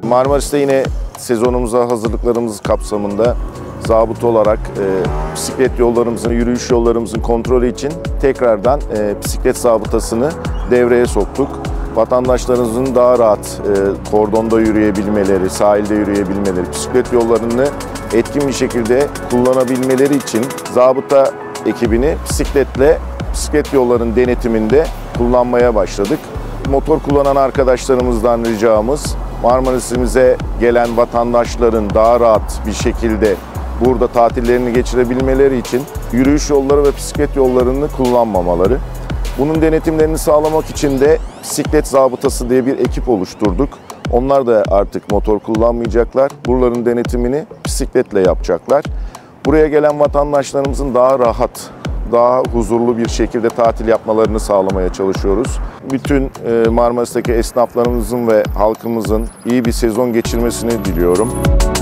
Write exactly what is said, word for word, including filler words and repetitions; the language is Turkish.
Marmaris'te yine sezonumuza hazırlıklarımız kapsamında zabıta olarak e, bisiklet yollarımızın, yürüyüş yollarımızın kontrolü için tekrardan e, bisiklet zabıtasını devreye soktuk. Vatandaşlarımızın daha rahat e, kordonda yürüyebilmeleri, sahilde yürüyebilmeleri, bisiklet yollarını etkin bir şekilde kullanabilmeleri için zabıta ekibini bisikletle bisiklet yollarının denetiminde kullanmaya başladık. Motor kullanan arkadaşlarımızdan ricamız, Marmaris'imize gelen vatandaşların daha rahat bir şekilde burada tatillerini geçirebilmeleri için yürüyüş yolları ve bisiklet yollarını kullanmamaları. Bunun denetimlerini sağlamak için de bisiklet zabıtası diye bir ekip oluşturduk. Onlar da artık motor kullanmayacaklar. Buraların denetimini bisikletle yapacaklar. Buraya gelen vatandaşlarımızın daha rahat, daha huzurlu bir şekilde tatil yapmalarını sağlamaya çalışıyoruz. Bütün Marmaris'teki esnaflarımızın ve halkımızın iyi bir sezon geçirmesini diliyorum.